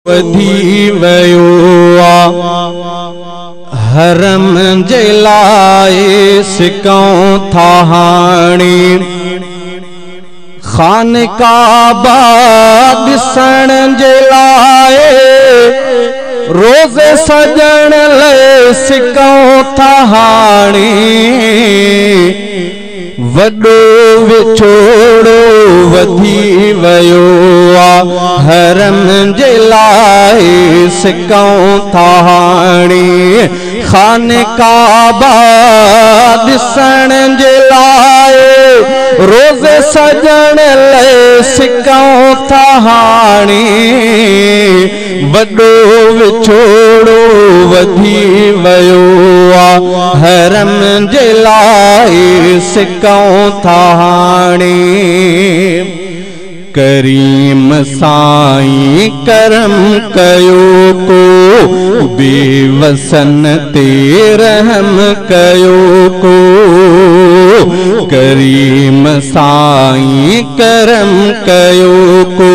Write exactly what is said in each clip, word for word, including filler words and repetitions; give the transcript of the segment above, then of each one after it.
वधी वयो हरम जे लाए सिकऊं था हाणे खानकाबा ॾिसण जे लाए रोज़ सजण ले सिकऊं था हाणे वॾो विछोड़ो वधी वयो हरम जे लाए सिकऊं था हाणे खानकाबा ॾिसण जे लाए रोज़ सजण ले सिकऊं था हाणे वॾो विछोड़ो वधी वयो हरम जे लाए सिकऊं था हाणे करीम साईं करम कयो को बेवसन ते रहम कयो को करीम साईं करम कयो को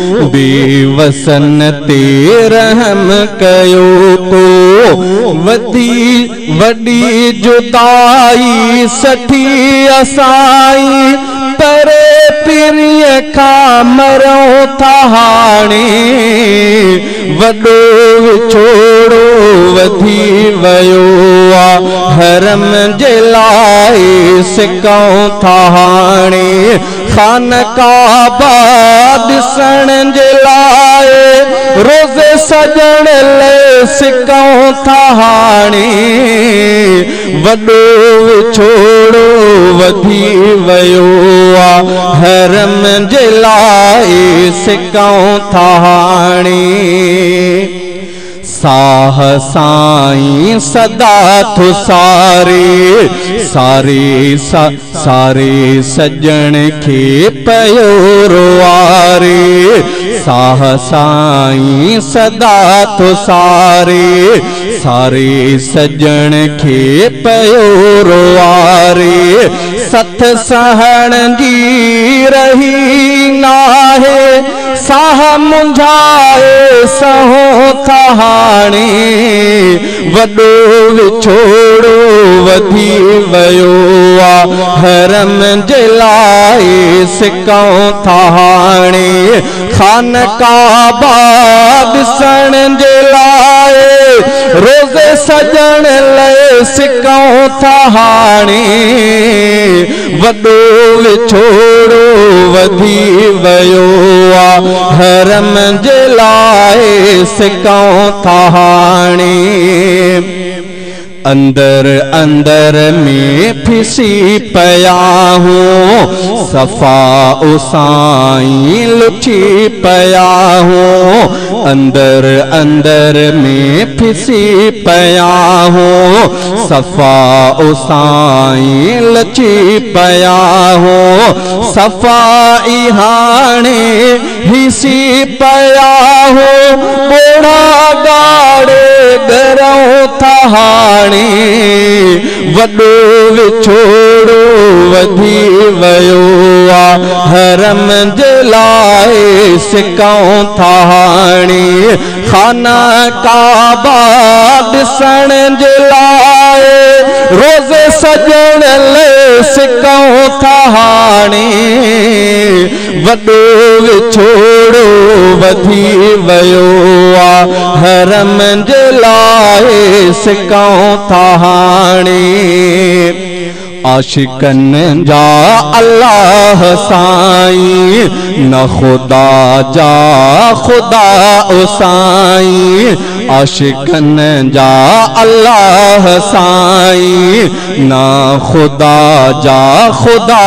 बेवसन ते रहम कयो को वधी वॾी जुदाई सठी असाई परे पिरीअ खां मरूं था हाणे वॾो विछोड़ो वधी वयो हरम जे लाए सिकऊं था हाणे खानकाबा ॾिसण जे लाए रोज़ सजण ले सिकऊं था हाणे वॾो विछोड़ो वधी वयो हरम जे लाए सिकऊं था हाणे साह साईं सदा थो सारे सारे सा सारे सजण खे पयो रोआरे साह साईं सदा थो सारे सारे सजण खे पयो रोआरे सथ सहण जी रही नाहे साह मुंझाए सहो था हाणे वॾो विछोड़ो वधी वयो हरम जे लाए सिकऊं था हाणे खानकाबा ॾिसण जे लाए रोज़ सजण ले सिकऊं था हाणे वॾो विछोड़ो वधी वयो हरम जे लाए सिकऊं था हाणे अंदर अंदर में फिसी पया हूँ सफ़ा उसाईं लुची पया हूँ अंदर अंदर में फिसी पया हूँ सफ़ा उसाईं लुची पया हूँ सफ़ाई हाणे हिसी पया हूँ बोढ़ा गाड़े गरऊं था हाणे वॾो विछोड़ो वधी वयो हरम जे लाए सिकऊं था हाणे खानकाबा ॾिसण जे लाए रोज़ सजण ले सिकऊं था हाणे वॾो विछोड़ो वधी वयो हरम जे लाए सिकऊं था हाणे आशिकन जा अल्लाह साईं न खुदा जा खुदा साईं आशिकन जा अल्लाह साईं न खुदा जा खुदा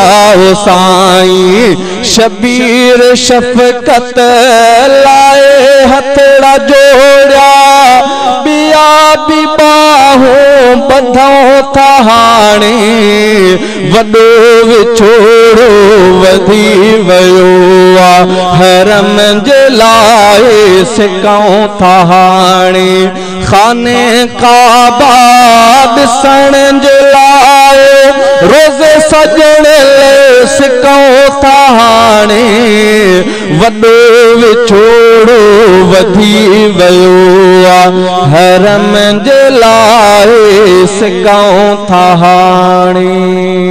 साईं शबीर शफ़क़त लाए हथड़ा जोड़ा बिया बि बाहों बधऊं था हाणे वॾो विछोड़ो वधी वयो हरम जे लाए सिकाऊं था हाणे खाने काबा ॾिसण जे लाए रोज़े सजण ले सिकाऊं था हाणे वॾो विछोड़ो वधी वियो आहे हरम जे लाए सिकाऊं था हाणे।